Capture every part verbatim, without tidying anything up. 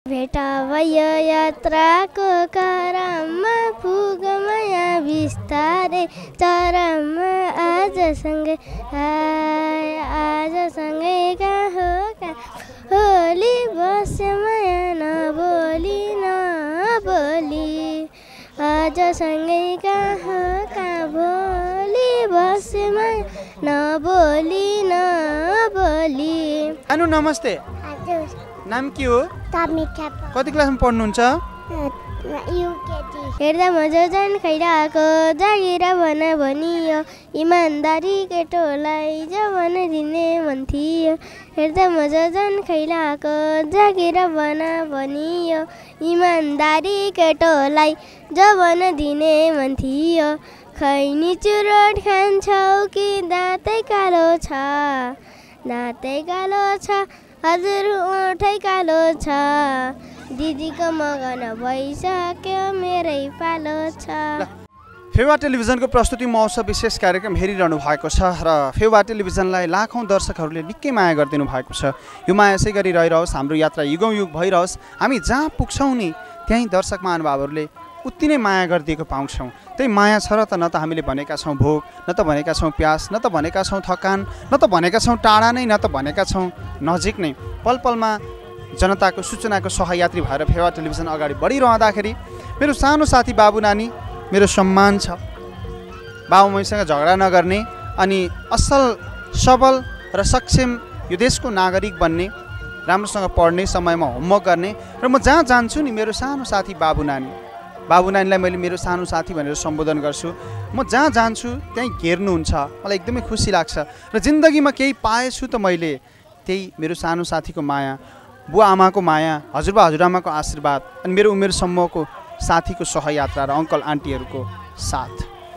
भेटा भयो यात्राको क्रममा पुग माया बिस्तारै चरममा आजसँगै आजसँगै कहाँ हो कहाँ होली बस्यो माया नबोली नबोली आजसँगै कहाँ हो कहाँ भोलि बस्यो माया नबोली नबोली। अनु नमस्ते, नाम के हो? कति क्लासमा पढ्नुहुन्छ? हेर्दा मजा झन् खैराको जागिर भन भनियो इमान्दारी केटोलाई जवन दिने मन थियो। हेर्दा मजा झन् खैराको जागिर भन भनियो इमान्दारी केटोलाई जवन दिने मन थियो। खैनी चुरोट खान्छौ कि दाँतै कालो छ दाँतै कालो छ हजुर ओठै कालो छ दिदीको मगन भइसक्यो मेरै पालो छ। फेवा टेलिभिजनको प्रस्तुति महोत्सव विशेष कार्यक्रम हेरिरहनु भएको छ र फेवा टेलिभिजनलाई लाखौँ दर्शकहरूले निकै माया गरिदिनु भएको छ। यो माया यसै गरी रहिरहोस्, हाम्रो यात्रा युगौँ युग भइरहोस्। हामी जहाँ पुग्छौँ नि त्यहीँ दर्शक महानुभावहरूले उति नै माया गरिदिएको पाउँछौँ। त्यही माया छ र त न त हामीले भनेका छौँ भोक, न त भनेका छौँ प्यास, न त भनेका छौँ थकान, न त भनेका छौँ टाढा नै, न त भनेका छौँ नजिक नै। पल पलमा जनताको सूचनाको सहयात्री भएर फेवा टेलिभिजन अगाडि बढिरहँदाखेरि मेरो सानो साथी बाबु नानी मेरो सम्मान छ। बाबु मम्मीसँग झगडा नगर्ने अनि असल सबल र सक्षम यो देशको नागरिक बन्ने, राम्रोसँग पढ्ने, समयमा होमवर्क गर्ने र म जहाँ जान्छु नि मेरो सानो साथी बाबु नानी बाबु नानीलाई मैले मेरो सानो साथी भनेर सम्बोधन गर्छु। म जहाँ जान्छु त्यहीँ घेर्नुहुन्छ, मलाई एकदमै खुसी लाग्छ। र जिन्दगीमा केही पाएछु त मैले त्यही मेरो सानो साथीको माया, बुवा आमाको माया, हजुरबा हजुरआमाको आशीर्वाद अनि मेरो उमेर समूहको साथीको सहयात्रा र अङ्कल आन्टीहरूको साथ।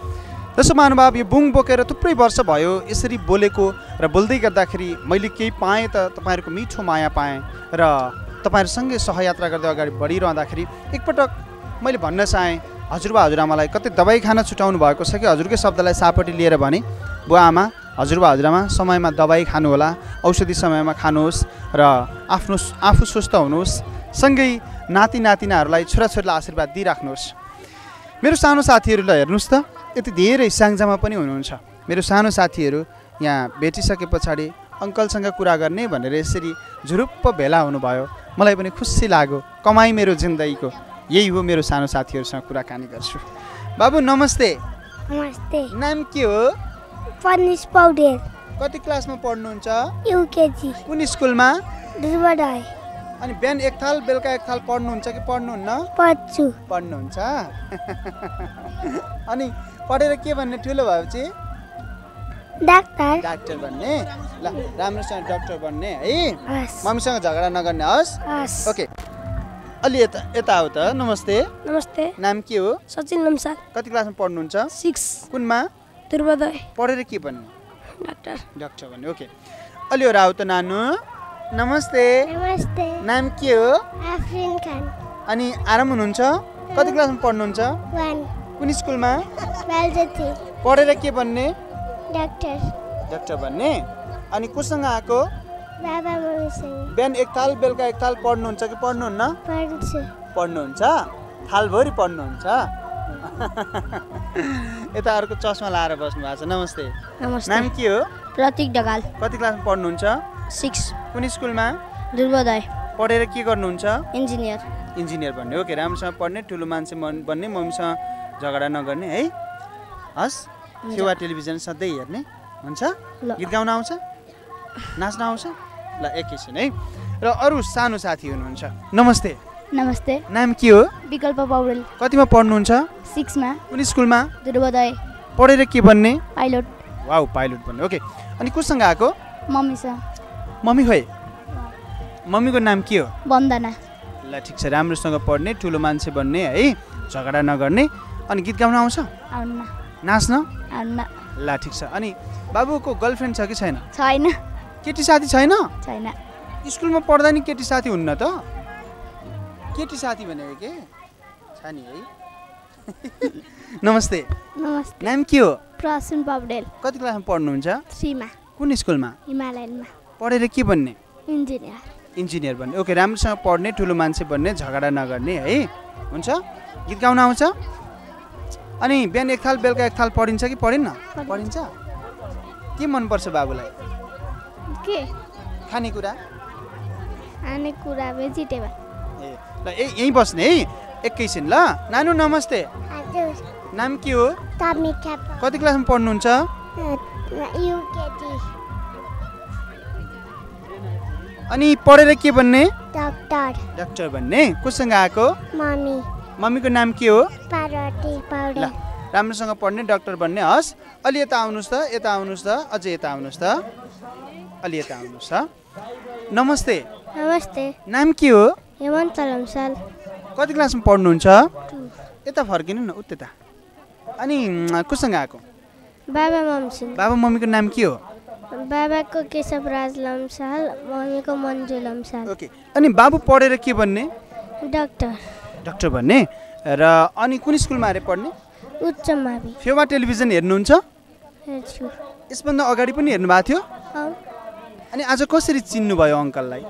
त्यसो महानुभाव यो बुङ बोकेर थुप्रै वर्ष भयो यसरी बोलेको र बोल्दै गर्दाखेरि मैले केही पाएँ त तपाईँहरूको मिठो माया पाएँ र तपाईँहरूसँगै सहयात्रा गर्दै अगाडि बढिरहँदाखेरि एकपटक मैले भन्न चाहेँ हजुरबा हजुरआमालाई कतै दबाई खान छुटाउनु भएको छ कि हजुरकै शब्दलाई सापट्टि लिएर भने बुवा आमा हजुरबा हजुरआमा समयमा दबाई खानुहोला, औषधि समयमा खानुहोस् र आफ्नो आफू स्वस्थ हुनुहोस्, सँगै नाति नातिनाहरूलाई छोराछोरीलाई आशीर्वाद दिइराख्नुहोस्। मेरो सानो साथीहरूलाई हेर्नुहोस् त यति धेरै स्याङ्जामा पनि हुनुहुन्छ। मेरो सानो साथीहरू यहाँ भेटिसके पछाडि अङ्कलसँग कुरा गर्ने भनेर यसरी झुरुप्प भेला हुनुभयो, मलाई पनि खुसी लाग्यो। कमाइ मेरो जिन्दगीको यही हो, मेरो सानो साथीहरूसँग कुराकानी गर्छु। बाबु नमस्ते। नमस्ते। नाम के हो? पनिस पौडेल। कति क्लासमा पढ्नुहुन्छ? युकेजी। कुन स्कुलमा? दुर्बडाई। अनि बिहान एक थाल बेलुका एक थाल पढ्नुहुन्छ कि पढ्नुहुन्न? पढ्छु। पढ्नुहुन्छ। अनि पढेर के भन्ने ठुलो भएपछि? डाक्टर। डाक्टर बन्ने। ल राम्रोसँग डाक्टर बन्ने है। मम्मीसँग झगडा नगर्ने हस्? ओके। अलि यता यता आऊ त। नमस्ते। नमस्ते। नाम के हो? सचिन लम्साल। कति क्लासमा पढ्नुहुन्छ? सिक्स। कुनमा? दुर्बोधय। पढेर के बन्ने? डाक्टर। डाक्टर बन्ने। ओके। अलि आऊ त नानु। नमस्ते। नमस्ते। नाम के हो? आफरिन खान। अनि आराम हुनुहुन्छ? कति क्लासमा पढ्नुहुन्छ? वन। कुन स्कुलमा? बालजती। पढेर के बन्ने? डाक्टर। डाक्टर बन्ने। अनि कोसँग आएको? बाबा मम्मीसँग। बिहान एक थाल बेलुका एक थाल पढ्नुहुन्छ कि पढ्नुहुन्न? पढ्छु। पढ्नुहुन्छ? थालभरि पढ्नुहुन्छ? यता अर्को चस्मा लाएर बस्नु भएको छ। नमस्ते। नमस्ते। नाम के हो? प्रतीक ढकाल। कति क्लासमा पढ्नुहुन्छ? सिक्स। कुन स्कुलमा? दुर्बोधय। पढेर के गर्नुहुन्छ? इन्जिनियर। इन्जिनियर बन्ने। ओके। राम्रोसँग पढ्ने, ठुलो मान्छे बन्ने, मम्मीसँग झगडा नगर्ने है। हस्। फेवा टेलिभिजन सधैँ हेर्ने हुन्छ? गीत गाउन आउँछ? नाच्न आउँछ? ल एकैछिन है। र अरू सानो साथी हुनुहुन्छ। नमस्ते। नमस्ते। नाम के हो? विकल्प पौडेल। कतिमा पढ्नुहुन्छ? सिक्समा। कुन स्कुलमा? दुर्बोधय। पढेर के बन्ने? पाइलट। वाउ, पाइलट बन्ने। ओके। अनि कोसँग आएको? मम्मीसँग। मम्मी खोइ? मम्मीको नाम के हो? वन्दना। ल ठिक छ, राम्रोसँग पढ्ने, ठुलो मान्छे बन्ने है, झगडा नगर्ने। अनि गीत गाउन आउँछ? आउन्न। नाच्न? आउन्न। ल ठिक छ। अनि बाबुको गर्लफ्रेन्ड छ कि छैन? छैन। केटी साथी छैन? छैन। स्कुलमा पढ्दा नि केटी साथी हुन्न त? केटी साथी भनेको के छ नि है। नमस्ते। नमस्ते। नाम के हो? प्रसून पौडेल। कति क्लासमा पढ्नुहुन्छ? थ्रीमा। कुन स्कुलमा? हिमालयनमा। पढेर के बन्ने? इन्जिनियर। इन्जिनियर बन्ने ओके राम्रोसँग पढ्ने ठुलो मान्छे बन्ने झगडा नगर्ने है हुन्छ गीत गाउन आउँछ अनि बिहान एक थाल बेलुका एक थाल पढिन्छ कि पढिन्न पढिन्छ के मनपर्छ बाबुलाई के खानेकुरा खानेकुरा भेजिटेबल ए ल यहीँ बस्ने है एकैछिन ल नानु नमस्ते नाम के हो कति क्लासमा पढ्नुहुन्छ अनि पढेर के बन्ने डाक्टर डाक्टर बन्ने कोसँग आएको मम्मी मम्मीको नाम के हो पार्वती पौडेल राम्रोसँग पढ्ने डाक्टर बन्ने हस् अलि यता आउनुहोस् त यता आउनुहोस् त अझै यता आउनुहोस् त अलि यता आउनुहोस् त नमस्ते नमस्ते नाम के हो हेमन्त लम्साल कति क्लासमा पढ्नुहुन्छ यता फर्किनु न उता अनि कोसँग आएको बाबा मम्सिङ बाबा मम्मीको नाम के हो बाबाको केशवराज लम्साल मम्मीको मन्जु लम्साल ओके अनि बाबु पढेर के बन्ने डाक्टर डाक्टर बन्ने र अनि कुन स्कुलमा आएर पढ्ने उच्च मावि फेवा टेलिभिजन हेर्नुहुन्छ हेर्छु यसभन्दा अगाडि पनि हेर्नु भएको थियो अँ अनि आज कसरी चिन्नुभयो अङ्कललाई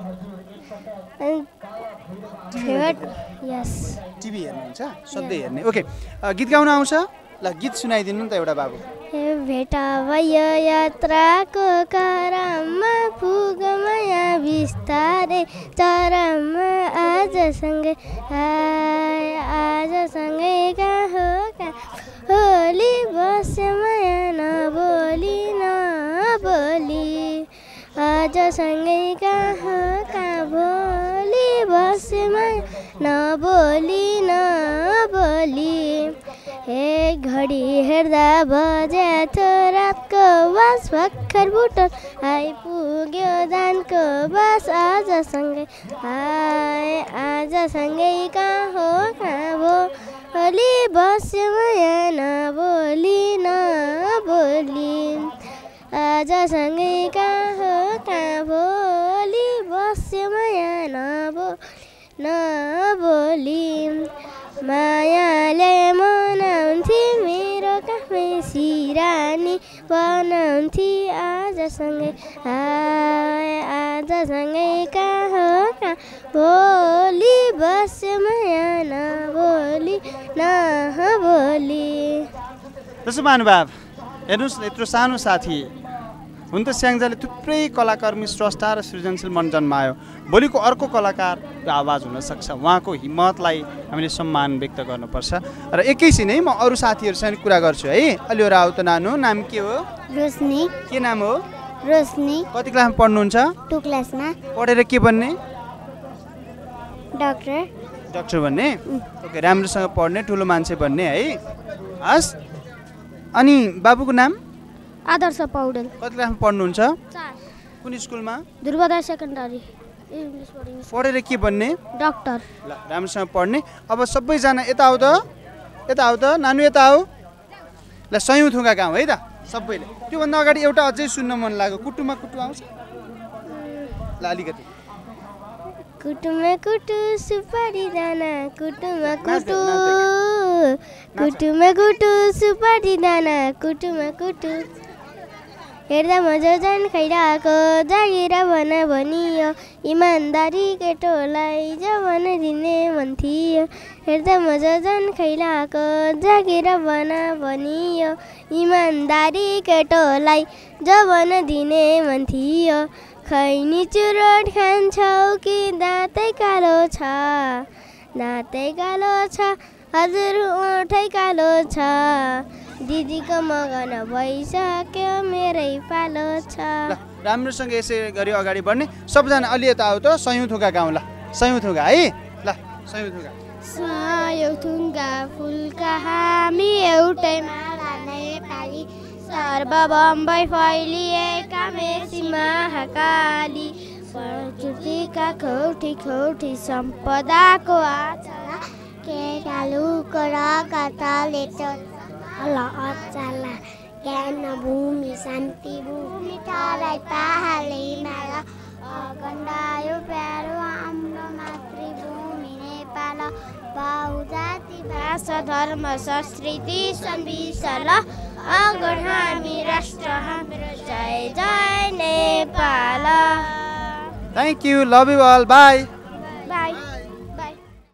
फेभरेट यस टिभी हेर्नुहुन्छ सधैँ हेर्ने ओके गीत गाउन आउँछ ल गीत सुनाइदिनु नि त एउटा बाबु भेट भयो यात्राको क्रममा पुगमाया बिस्तारै चरममा आजसँगै आजसँगै कहाँ हो कहाँ होली बस्यो माया नबोली नबोली आजसँगै कहाँ कहाँ भोलि बस्यो माया नबोली नबोली हे घडी हेर्दा बज्यो रातको बस भर्खर बुटल आइपुग्यो धानको बस आजसँगै आए आजसँगै कहाँ हो कहाँ भोलि बस्यो माया नबोली नबोली आजसँगै कहाँ हो कहाँ भोलि बस्यो माया नबो नबोली मायाले मनाउँथे मेरो कामै सिरानी बनाउँथे आजसँगै आए आजसँगै कहाँ हो कहाँ भोलि बस्यो माया नबोली नबोली त्यसो महानुभाव हेर्नुहोस् यत्रो सानो साथी हुन त स्याङ्जाले थुप्रै कलाकर्मी स्रष्टा र सृजनशील मन जन्मायो भोलिको अर्को कलाकारको आवाज हुनसक्छ उहाँको हिम्मतलाई हामीले सम्मान व्यक्त गर्नुपर्छ र एकैछिनै म अरू साथीहरूसँग कुरा गर्छु है अलि ओर आऊ त नानु नाम के हो रोशनी के नाम हो रोशनी कति क्लासमा पढ्नुहुन्छ टु क्लासमा पढेर के बन्ने डाक्टर डाक्टर बन्ने ओके राम्रोसँग पढ्ने ठुलो मान्छे बन्ने है हस् अनि बाबुको नाम आदर्श पौडेल कति क्लासमा पढ्नुहुन्छ चार कुन स्कुलमा ध्रुवोदय सेकेन्डरी इङ्ग्लिस पढिन्छ पढेर के बन्ने डाक्टर ल राम्रोसँग पढ्ने अब सबैजना यता आऊ त यता आऊ त नानु यता आऊ ल सयौँ थुङ्गा गाउँ है त सबैले त्योभन्दा अगाडि एउटा अझै सुन्न मन लाग्यो कुटुमा कुटु आउँछ ल अलिकति कुटुमा कुटु सुपारी दाना कुटुमा कुटु कुटुमा कुटु सुपारी दाना कुटुमा कुटु हेर्दा मजा जान खाइरहेको जागिर भन भनियो इमान्दारी केटोलाई जवन दिने मन थियो हेर्दा मजा जान खाइरहेको जागिर भन भनियो इमान्दारी केटोलाई जवन दिने मन थियो खैनी चुरोट खान्छौ कि दाँतै कालो छ दाँतै कालो छ हजुर ओठै कालो छ दिदीको मगन भइसक्यो मेरै पालो छ ल राम्रोसँग यसै गरी अगाडि बढ्ने सबजना अलि यता आऊ त सयौँ थुङ्गा गाउँ ल सयौँ थुङ्गा है ल सयौँ थुङ्गा सयौँ थुङ्गा फुलका हामी एउटै माला नेपाली सर्व बम्बई फैलिएका मेची महाकाली प्रकृतिका खौठी खौठी सम्पदाको आचला केटालुको रगतले चला अचला ज्ञान भूमि शान्ति भूमि तराई पहाडी हिमाल अगण्डायो प्यारो हाम्रो मातृभूमि नेपाल बहुजाति भाषा धर्म संस्कृति संविसल अगण हामी राष्ट्र हाम्रो जय जय Nepal thank you love you all by